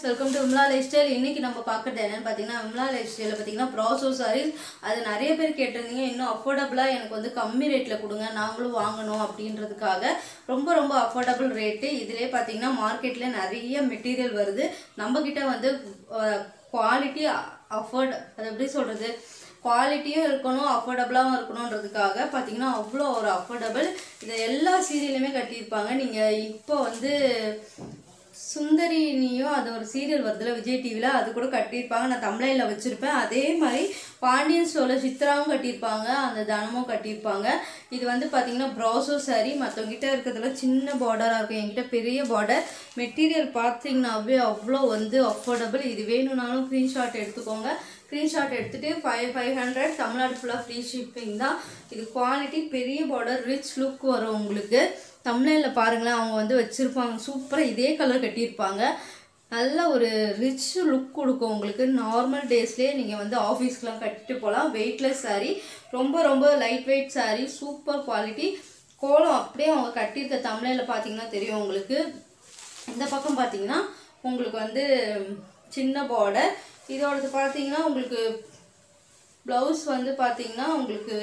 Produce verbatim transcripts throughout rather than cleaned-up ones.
friends, welcome to Vimla Lifestyle. இன்னைக்கு நம்ம பார்க்கிறது என்னன்னு பாத்தீங்கன்னா Vimla Lifestyle பாத்தீங்கன்னா ப்ராசோ sarees. அது நிறைய பேர் கேட்டிருந்தீங்க இன்னும் அஃபோர்டபிளா எனக்கு வந்து கம்மி ரேட்ல கொடுங்க நாங்களும் வாங்கணும் அப்படின்றதுக்காக ரொம்ப ரொம்ப அஃபோர்டபிள் ரேட். இதிலே பாத்தீங்கன்னா மார்க்கெட்ல நிறைய மெட்டீரியல் வருது. நம்ம கிட்ட வந்து குவாலிட்டி அஃபோர்ட் அது எப்படி சொல்றது குவாலிட்டியும் இருக்கணும் அஃபோர்டபுளாகவும் இருக்கணுன்றதுக்காக பார்த்தீங்கன்னா அவ்வளோ ஒரு அஃபோர்டபுள். இதை எல்லா சீரியலுமே கட்டியிருப்பாங்க. நீங்கள் இப்போ வந்து சுந்தரினியும் அது ஒரு சீரியல் வருதுல விஜய் டிவியில் அது கூட கட்டியிருப்பாங்க. நான் தமிழில் வச்சுருப்பேன். அதே மாதிரி பாண்டியன் ஸ்டோரில் சித்ராவும் கட்டியிருப்பாங்க, அந்த தனமும் கட்டியிருப்பாங்க. இது வந்து பார்த்தீங்கன்னா ப்ராசோ சாரீ. மற்றவங்கிட்ட இருக்கிறதுல சின்ன பார்டராக இருக்கும், என்கிட்ட பெரிய பார்டர். மெட்டீரியல் பார்த்தீங்கன்னாவே அவ்வளோ வந்து அஃபோர்டபுள். இது வேணும்னாலும் ஸ்க்ரீன்ஷாட் எடுத்துக்கோங்க. ஸ்க்ரீன்ஷாட் எடுத்துகிட்டு ஃபைவ் ஃபைவ் ஹண்ட்ரட் தமிழ்நாடு ஃபுல்லாக ஃப்ரீ ஷிப்பிங் தான். இது குவாலிட்டி பெரிய பார்டர், ரிச் லுக் வரும் உங்களுக்கு. தமிழ்நாட்டில் பாருங்களேன், அவங்க வந்து வச்சுருப்பாங்க சூப்பராக இதே கலர் கட்டியிருப்பாங்க. நல்ல ஒரு ரிச் லுக் கொடுக்கும் உங்களுக்கு. நார்மல் டேஸ்லேயே நீங்கள் வந்து ஆஃபீஸ்க்கெலாம் கட்டிட்டு போகலாம். வெயிட்லெஸ் சாரீ, ரொம்ப ரொம்ப light weight sari, super quality. கோலம் அப்படியே அவங்க கட்டியிருக்க தமிழில் பார்த்தீங்கன்னா தெரியும் உங்களுக்கு. இந்த பக்கம் பார்த்தீங்கன்னா உங்களுக்கு வந்து சின்ன பார்டர். இதோடது பார்த்தீங்கன்னா உங்களுக்கு ப்ளவுஸ் வந்து பார்த்தீங்கன்னா உங்களுக்கு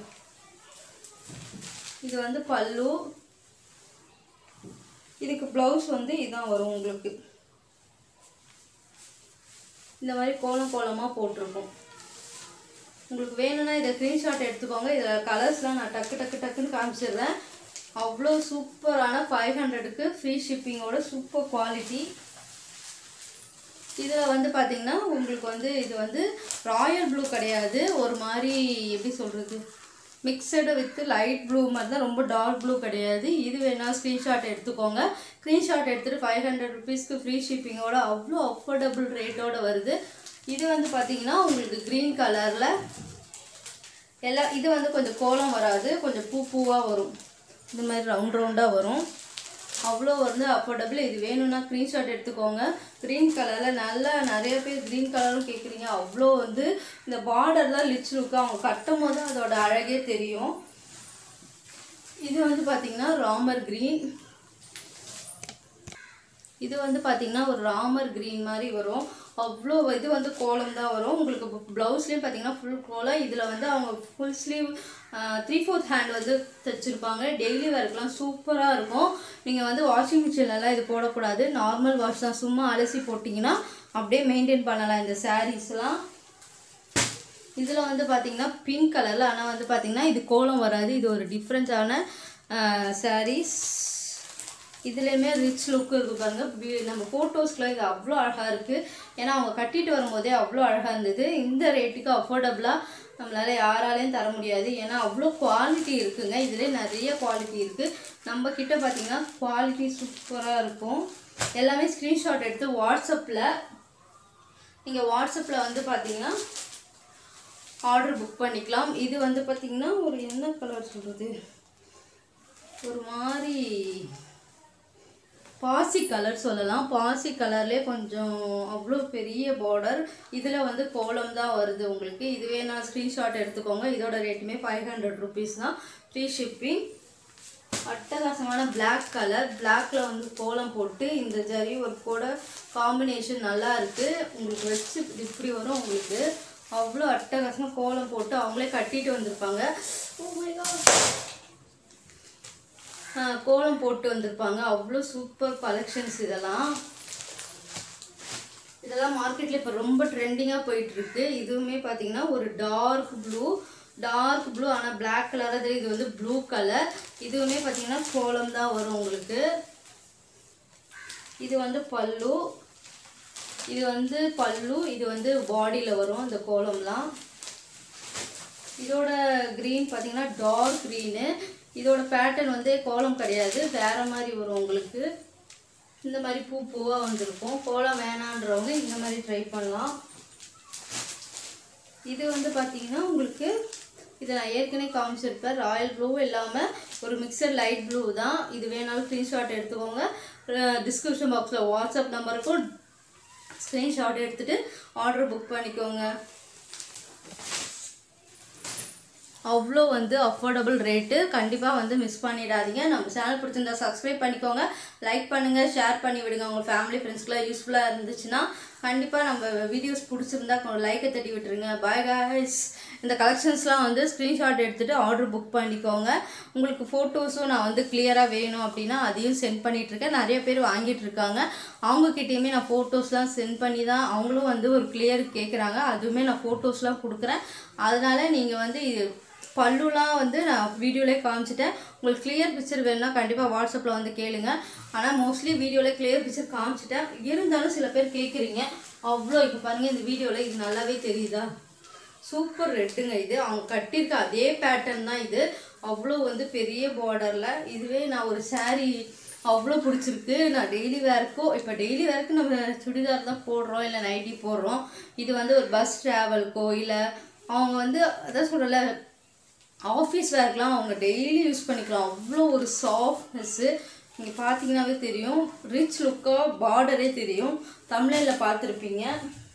இது வந்து பல்லு. இதுக்கு ப்ளவுஸ் வந்து இதான் வரும் உங்களுக்கு. இந்த மாதிரி கோலம் கோலமாக போட்டிருக்கும். உங்களுக்கு வேணும்னா இதை ஸ்க்ரீன்ஷாட் எடுத்துக்கோங்க. இதில் கலர்ஸ்லாம் நான் டக்கு டக்கு டக்குன்னு காமிச்சிடுறேன். அவ்வளோ சூப்பரான ஃபைவ் ஹண்ட்ரடுக்கு ஃப்ரீ ஷிப்பிங்கோட சூப்பர் குவாலிட்டி. இதில் வந்து பார்த்தீங்கன்னா உங்களுக்கு வந்து இது வந்து ராயல் ப்ளூ கிடையாது, ஒரு மாதிரி எப்படி சொல்கிறது மிக்சடு வித் லைட் ப்ளூ மாதிரி தான், ரொம்ப டார்க் ப்ளூ கிடையாது. இது வேணால் ஸ்க்ரீன்ஷாட் எடுத்துக்கோங்க. ஸ்க்ரீன்ஷாட் எடுத்துகிட்டு ஃபைவ் ஹண்ட்ரட் ருபீஸ்க்கு ஃப்ரீ ஷிப்பிங்கோட அவ்வளோ அஃபோர்டபுள் ரேட்டோடு வருது. இது வந்து பார்த்திங்கன்னா உங்களுக்கு க்ரீன் கலரில் எல்லாம். இது வந்து கொஞ்சம் கோலம் வராது, கொஞ்சம் பூ பூவாக வரும், இந்த மாதிரி ரவுண்ட் ரவுண்டாக வரும். அவ்வளோ வந்து அஃபோர்டபுள். இது வேணும்னா ஸ்க்ரீன்ஷாட் எடுத்துக்கோங்க. க்ரீன் கலரில் நல்லா நிறைய பேர் க்ரீன் கலரும் கேட்குறீங்க. அவ்வளோ வந்து இந்த பார்டர் தான் லிச் லுக்கு. அவங்க கட்டும் போது அதோட அழகே தெரியும். இது வந்து பார்த்திங்கன்னா ராமர் க்ரீன். இது வந்து பார்த்திங்கன்னா ஒரு ராமர் க்ரீன் மாதிரி வரும். அவ்வளோ இது வந்து கோலம் தான் வரும் உங்களுக்கு. ப்ளவுஸ்லேயும் பார்த்தீங்கன்னா ஃபுல் கோலம். இதில் வந்து அவங்க full sleeve three fourth hand வந்து தைச்சிருப்பாங்க. டெய்லி வேர்க்கெலாம் சூப்பராக இருக்கும். நீங்கள் வந்து வாஷிங் மிஷின்லலாம் இது போடக்கூடாது, நார்மல் வாஷ் தான். சும்மா அலசி போட்டிங்கன்னா அப்படியே மெயின்டைன் பண்ணலாம் இந்த சாரீஸ்லாம். இதில் வந்து பார்த்திங்கன்னா பிங்க் கலரில், ஆனால் வந்து பார்த்திங்கன்னா இது கோலம் வராது. இது ஒரு டிஃப்ரெண்ட்டான சாரீஸ். இதுலேயுமே ரிச் லுக்கு இருக்குது பாருங்கள். நம்ம ஃபோட்டோஸ்க்குலாம் இது அவ்வளோ அழகாக இருக்குது. ஏன்னா அவங்க கட்டிட்டு வரும்போதே அவ்வளோ அழகாக இருந்தது. இந்த ரேட்டுக்கு அஃபோர்டபுளாக நம்மளால் யாராலையும் தர முடியாது. ஏன்னா அவ்வளோ குவாலிட்டி இருக்குங்க. இதிலே நிறைய குவாலிட்டி இருக்குது. நம்ம கிட்ட பார்த்திங்கன்னா குவாலிட்டி சூப்பராக இருக்கும். எல்லாமே ஸ்க்ரீன்ஷாட் எடுத்து வாட்ஸ்அப்பில் நீங்கள் வாட்ஸ்அப்பில் வந்து பார்த்திங்கன்னா ஆர்டர் புக் பண்ணிக்கலாம். இது வந்து பார்த்திங்கன்னா ஒரு என்ன கலர் சொல்கிறது, ஒரு மாதிரி பாசி கலர் சொல்லலாம். பாசி கலர்லேயே கொஞ்சம் அவ்வளோ பெரிய பார்டர். இதில் வந்து கோலம் தான் வருது உங்களுக்கு. இதுவே நான் ஸ்க்ரீன்ஷாட் எடுத்துக்கோங்க. இதோட ரேட்டுமே ஃபைவ் ஹண்ட்ரட் ருபீஸ் தான், ஃப்ரீ ஷிப்பிங். அட்டகாசமான பிளாக் கலர். பிளாக்ல வந்து கோலம் போட்டு இந்த ஜரி ஒர்க்கோட காம்பினேஷன் நல்லா இருக்குது. உங்களுக்கு வச்சு இப்படி வரும் உங்களுக்கு. அவ்வளோ அட்டகாசமாக கோலம் போட்டு அவங்களே கட்டிட்டு வந்திருப்பாங்க. ஓ மை காட், கோலம் போட்டு வந்திருப்பாங்க. அவ்வளோ சூப்பர் கலெக்ஷன்ஸ். இதெல்லாம் இதெல்லாம் மார்க்கெட்டில் இப்போ ரொம்ப ட்ரெண்டிங்காக போயிட்டுருக்கு. இதுவுமே பார்த்தீங்கன்னா ஒரு டார்க் ப்ளூ டார்க் ப்ளூ ஆனால் பிளாக் கலராக தெரியும். இது வந்து ப்ளூ கலர். இதுவுமே பார்த்தீங்கன்னா கோலம் தான் வரும் உங்களுக்கு. இது வந்து பல்லு. இது வந்து பல்லு. இது வந்து பாடியில் வரும் இந்த கோலம்லாம். இதோட க்ரீன் பார்த்தீங்கன்னா டார்க் க்ரீனு. இதோட பேட்டர்ன் வந்து கோலம் கிடையாது, வேறு மாதிரி வரும் உங்களுக்கு. இந்த மாதிரி பூ பூவாக வந்திருக்கும். கோலம் வேணான்றவங்க இந்த மாதிரி ட்ரை பண்ணலாம். இது வந்து பார்த்திங்கன்னா உங்களுக்கு இதை நான் ஏற்கனவே காமிச்சிருப்பேன். ராயல் ப்ளூ இல்லாமல் ஒரு மிக்சர் லைட் ப்ளூ தான். இது வேணாலும் ஸ்க்ரீன்ஷாட் எடுத்துக்கோங்க. டிஸ்கிரிப்ஷன் பாக்ஸில் வாட்ஸ்அப் நம்பருக்கும் ஸ்க்ரீன்ஷாட் எடுத்துகிட்டு ஆர்டர் புக் பண்ணிக்கோங்க. அவ்வளோ வந்து அஃபோர்டபுள் ரேட்டு. கண்டிப்பாக வந்து மிஸ் பண்ணிடாதீங்க. நம்ம சேனல் பிடிச்சிருந்தா சப்ஸ்கிரைப் பண்ணிக்கோங்க, லைக் பண்ணுங்கள், ஷேர் பண்ணி விடுங்க. உங்கள் ஃபேமிலி ஃப்ரெண்ட்ஸ்க்குலாம் யூஸ்ஃபுல்லாக இருந்துச்சுன்னா கண்டிப்பாக நம்ம வீடியோஸ் பிடிச்சிருந்தா லைக்கை தட்டி விட்டுருங்க. Bye guys. இந்த கலெக்ஷன்ஸ்லாம் வந்து ஸ்க்ரீன்ஷாட் எடுத்துகிட்டு ஆர்டர் புக் பண்ணிக்கோங்க. உங்களுக்கு ஃபோட்டோஸும் நான் வந்து கிளியராக வேணும் அப்படின்னா அதையும் சென்ட் பண்ணிகிட்ருக்கேன். நிறைய பேர் வாங்கிட்டு இருக்காங்க. அவங்கக்கிட்டேயுமே நான் ஃபோட்டோஸ்லாம் சென்ட் பண்ணி தான் அவங்களும் வந்து ஒரு கிளியர் கேட்குறாங்க. அதுவுமே நான் ஃபோட்டோஸ்லாம் கொடுக்குறேன். அதனால் நீங்கள் வந்து பல்லுலாம் வந்து நான் வீடியோலேயே காமிச்சிட்டேன். உங்களுக்கு கிளியர் பிக்சர் வேணும்னா கண்டிப்பாக வாட்ஸ்அப்பில் வந்து கேளுங்க. ஆனால் மோஸ்ட்லி வீடியோவில் கிளியர் பிக்சர் காமிச்சிட்டேன். இருந்தாலும் சில பேர் கேட்குறீங்க. அவ்வளோ இப்போ பாருங்கள், இந்த வீடியோவில் இது நல்லாவே தெரியுதா? சூப்பர் ரெட்டுங்க. இது அவங்க கட்டியிருக்க அதே பேட்டர்ன் தான் இது. அவ்வளோ வந்து பெரிய பார்டரில். இதுவே நான் ஒரு சாரீ அவ்வளோ பிடிச்சிருக்கு. நான் டெய்லி வேர்க்கோ, இப்போ டெய்லி வேர்க்கு நம்ம சுடிதார் தான் போடுறோம், இல்லை நைட்டி போடுறோம். இது வந்து ஒரு பஸ் ட்ராவல்க்கோ, இல்லை அவங்க வந்து அதான் சொல்கிறல ஆஃபீஸ் வேர்க்கெலாம் அவங்க டெய்லி யூஸ் பண்ணிக்கலாம். அவ்வளோ ஒரு சாஃப்ட்னஸ்ஸு. நீங்கள் பார்த்தீங்கன்னாவே தெரியும், ரிச் லுக்காக பார்டரே தெரியும். தமிழில் பார்த்துருப்பீங்க.